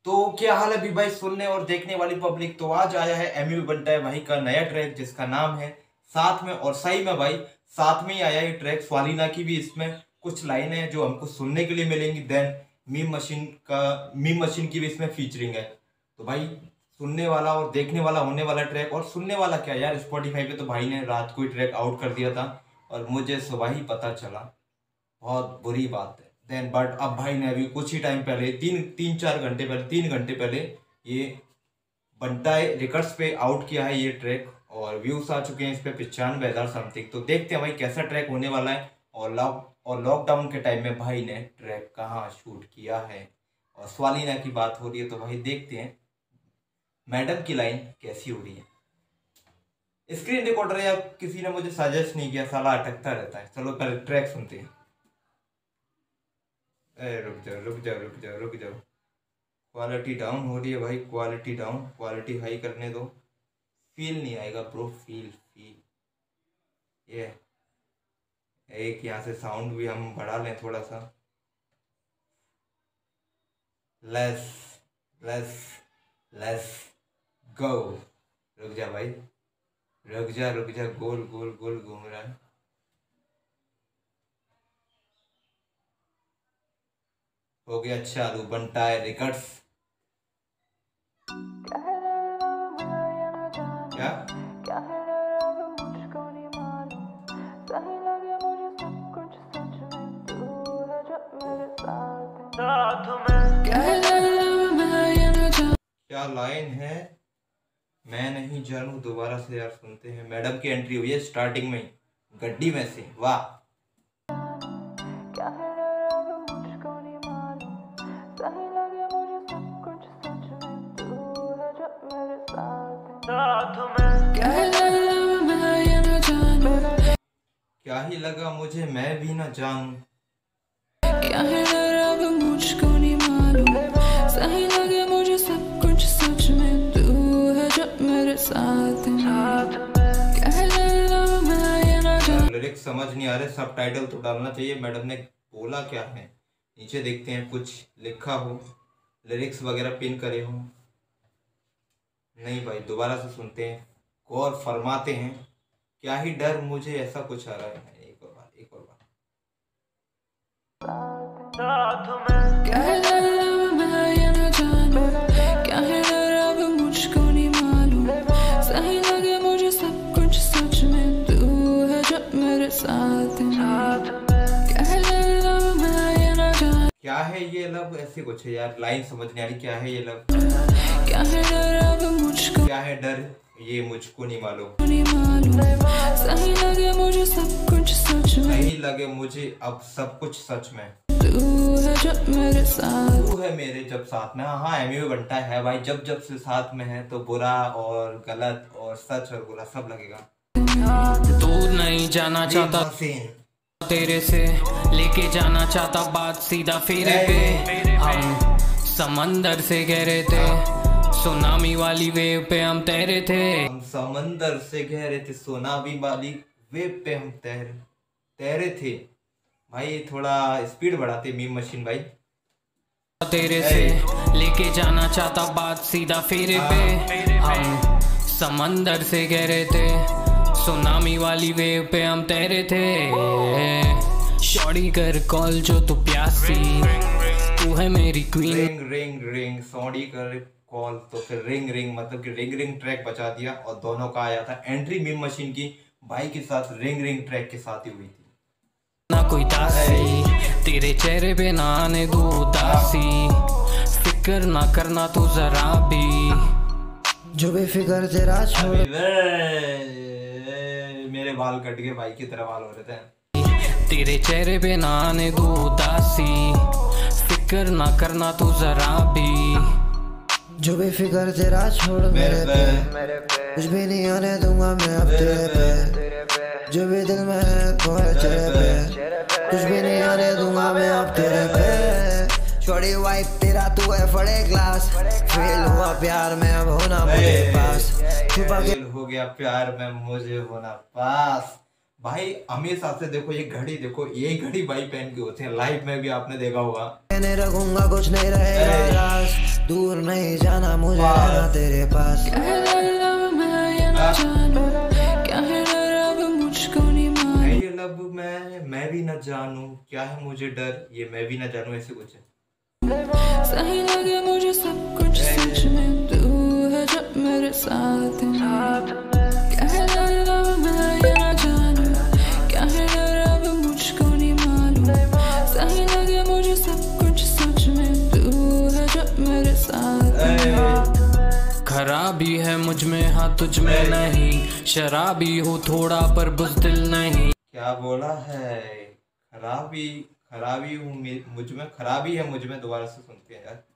तो क्या हाल है अभी भाई सुनने और देखने वाली पब्लिक। तो आज आया है एमवी बंटा है भाई का नया ट्रैक जिसका नाम है साथ में। और सही में भाई साथ में ही आया ये ट्रैक। स्वालिना की भी इसमें कुछ लाइनें हैं जो हमको सुनने के लिए मिलेंगी। देन मीम मशीन की भी इसमें फीचरिंग है। तो भाई सुनने वाला और देखने वाला होने वाला ट्रैक। और सुनने वाला क्या यार, स्पॉटिफाई पे तो भाई ने रात को ही ट्रैक आउट कर दिया था और मुझे सुबह ही पता चला। बहुत बुरी बात है। देन बट अब भाई ने अभी कुछ ही टाइम पहले तीन चार घंटे पहले 3 घंटे पहले ये बंटा रिकॉर्ड्स पे आउट किया है ये ट्रैक। और व्यूज आ चुके हैं इस पे 95,000 समथिंग। तो देखते हैं भाई कैसा ट्रैक होने वाला है। और लॉकडाउन के टाइम में भाई ने ट्रैक कहाँ शूट किया है। और स्वालिना की बात हो रही है तो भाई देखते हैं मैडम की लाइन कैसी हो रही है। स्क्रीन रिकॉर्डर या किसी ने मुझे सजेस्ट नहीं किया, साला अटकता रहता है। चलो पहले ट्रैक सुनते हैं। रुक जाओ। क्वालिटी डाउन हो रही है भाई, क्वालिटी डाउन। क्वालिटी हाई करने दो, फील नहीं आएगा ब्रो। फील ये एक यहाँ से साउंड भी हम बढ़ा लें थोड़ा सा। Let's go. रुक जा भाई, रुक जा। गोल गोल गोल घूम रहा है। हो गया चालू बंटा है रिकॉर्ड्स। क्या क्या लाइन है, मैं नहीं जानू। दोबारा से यार सुनते हैं। मैडम की एंट्री हुई है स्टार्टिंग में गड्डी में से। वाह क्या ही लगा मुझे मैं भी ना जानूं। क्या है डर अब मुझको नहीं मालूम। सही लगे मुझे सब कुछ सच में, तू है जब मेरे साथ में। क्या है डर अब मैं ये ना जानूं। लिरिक्स समझ नहीं आ रहे, सबटाइटल तो डालना चाहिए। मैडम ने बोला क्या है नीचे देखते हैं, कुछ लिखा हो, लिरिक्स वगैरह पिन करे हो। नहीं भाई दोबारा से सुनते हैं, गौर फरमाते हैं। क्या ही डर मुझे, ऐसा कुछ आ रहा है। एक और बार। क्या है डर अब मैं ये ना जानूं। क्या है डर अब मुझको नहीं मालूम। सही लगे मुझे सब कुछ सच में, तू है जब मेरे साथ में। क्या है डर अब मैं ये ना जानूं। क्या है ये लब, ऐसे कुछ है यार, लाइन समझ नहीं आ रही। क्या है ये लब, क्या है डर अब मुझको क्या है डर ये मुझको नहीं मालूम। नहीं मालूम। सही लगे मुझे सब कुछ सच में, नहीं लगे मुझे अब सब कुछ सच में, तू है जब मेरे साथ। तू है मेरे जब साथ में। हाँ एमवी बंटा है भाई, जब से साथ में है तो बुरा और गलत और सच और बुरा सब लगेगा। दूर नहीं जाना चाहता तेरे से, लेके जाना चाहता बात सीधा फेरे पे। हम समंदर से गहरे थे, सुनामी वाली वेव पे हम तैरे थे। हम समंदर से गहरे थे, सुनामी वाली वेव पे हम तैरे थे। भाई थोड़ा स्पीड बढ़ाते मीम मशीन भाई। तेरे से लेके जाना चाहता बात सीधा फेरे पे। हम समंदर से गहरे थे, सुनामी वाली वेव पे हम तैरे थे। शॉर्टी कर कॉल जो तू प्यासी, तू है मेरी क्वीन। रिंग सॉरी कर कॉल तो फिर रिंग मतलब कि रिंग ट्रैक बचा दिया। और दोनों का आया था एंट्री मीम मशीन की भाई के साथ, रिंग ट्रैक के साथ ही हुई थी। ना कोई दासी तेरे चेहरे पे ना आने दो उदासी, फिक्र ना करना तू जरा भी, जो भी फिक्र तेरा छोड़। मेरे बाल कट गए भाई की तरह बाल हो रहे थे। तेरे चेहरे पे ना आने दो उदासी, फिक्र ना करना तू जरा भी, जो भी फिक्र तेरा छोड़ मेरे पे। कुछ भी नहीं आने दूंगा मैं अब तेरे पे, जो भी दिल में है वो है तेरे पे। कुछ भी नहीं आने दूंगा मैं अब तेरे पे। छोड़ी वाइफ तेरा तू है फड़े क्लास, फेल हुआ प्यार में अब होना मुझे पास। छुपा के हो गया प्यार में मुझे होना पास। भाई हमेशा से देखो ये घड़ी, देखो ये घड़ी भाई पहन के होते हैं, लाइव में भी आपने देखा होगा। मैंने रखूंगा कुछ नहीं रहेगा, दूर दूर नहीं जाना मुझे, रहना तेरे पास। क्या है डर अब मैं ये न जानूं, क्या है डर अब मुझको नहीं मालूम। ये लब मैं भी न जानूं, क्या है मुझे डर, ये मैं भी न जानूं, ऐसे कुछ है। सही लगे मुझे सब कुछ सच में, तू है जब मेरे साथ में। क्या है डर अब मैं ये न जानूं, क्या है डर अब मुझको नहीं मालूम। सही लगे मुझे सब कुछ सच में, तू है जब मेरे साथ में। खराबी है मुझ में हाँ तुझ में नहीं, शराबी हो थोड़ा पर बुज़दिल नहीं। क्या बोला है? खराबी हूँ मुझ में, खराबी है मुझ में, दोबारा से सुनते हैं यार।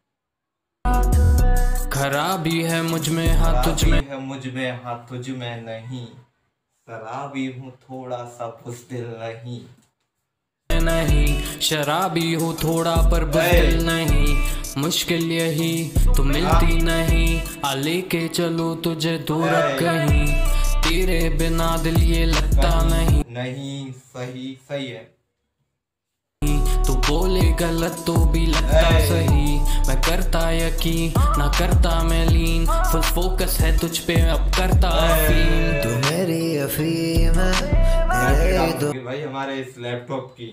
खराबी है मुझ में हाँ तुझ में, है मुझ में हाँ तुझ में नहीं, शराबी हूँ थोड़ा सा बुज़दिल नहीं। नहीं शराबी हो थोड़ा पर बुज़दिल नहीं, मुश्किल यही तो मिलती नहीं, आ लेके चलो तुझे दूर कहीं, तेरे बिना दिल ये लगता नहीं। नहीं सही है। तू बोले गलत तो भी लगता सही, मैं करता यकीन ना करता मैं लीन, फुल फोकस है तुझ पे अब करता फील। तू मेरी अफीम है तो भाई हमारे इस लैपटॉप की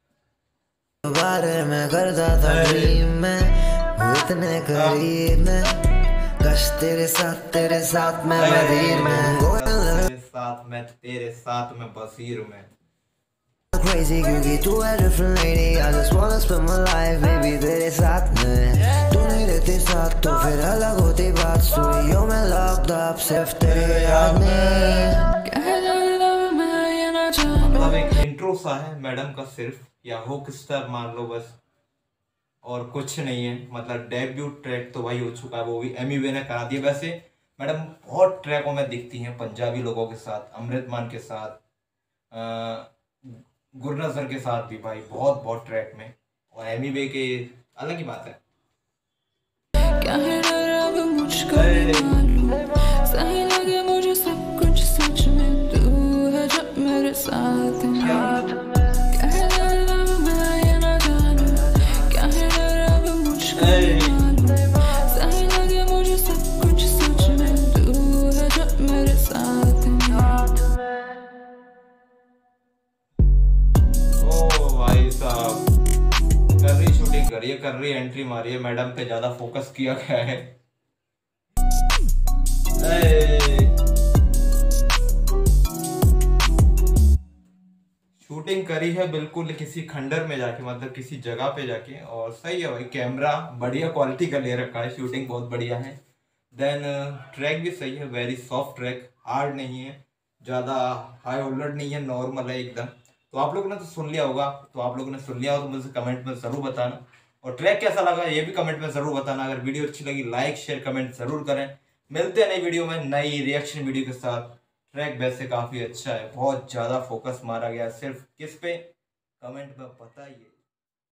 बारे में करता था ड्रीम में, इतने करीब में, कश तेरे साथ मैं बदीर में, तेरे साथ में बसीर में। crazy क्योंकि तू है different lady, I just wanna spend my life baby तेरे साथ में। तू नहीं रहती साथ तो फिर अलग होती बात, स्टूडियो में locked up सिर्फ तेरे याद में। क्या है डर अब मैं ये न जानूं। मतलब एक इंट्रो सा है मैडम का सिर्फ, या हुक स्टार मान लो बस, और कुछ नहीं है। मतलब डेब्यूट ट्रैक तो भाई हो चुका है, वो भी एमी ने करा दिया। वैसे मैडम बहुत ट्रैकों में दिखती हैं, पंजाबी लोगों के साथ, अमृत मान के साथ, गुरनजर के साथ भी भाई बहुत ट्रैक में, और एमी वे के अलग ही बात है। क्या है डर अब मुझको नहीं मालूम, सही लगे मुझे सब कुछ सच में, तू है जब मेरे साथ में। क्या है डर अब मैं ये न जानूं, क्या है डर अब मुझको नहीं मालूम। सही लगे मुझे सब कुछ सच में, तू है जब मेरे साथ में। ओ भाई साहब, कर रही शूटिंग करिए, कर रही एंट्री मारिए, मैडम पे ज्यादा फोकस किया गया है। शूटिंग करी है बिल्कुल किसी खंडर में जाके, मतलब किसी जगह पे जाके, और सही है भाई, कैमरा बढ़िया क्वालिटी का ले रखा है, शूटिंग बहुत बढ़िया है। देन ट्रैक भी सही है, वेरी सॉफ्ट ट्रैक, हार्ड नहीं है, ज़्यादा हाई होल्डर नहीं है, नॉर्मल है एकदम। तो आप लोगों ने तो सुन लिया होगा, तो मुझे कमेंट में ज़रूर बताना, और ट्रैक कैसा लगा ये भी कमेंट में ज़रूर बताना। अगर वीडियो अच्छी लगी लाइक शेयर कमेंट ज़रूर करें। मिलते हैं नई वीडियो में, नई रिएक्शन वीडियो के साथ। ट्रैक वैसे काफ़ी अच्छा है, बहुत ज़्यादा फोकस मारा गया सिर्फ किस पे, कमेंट में बताइए।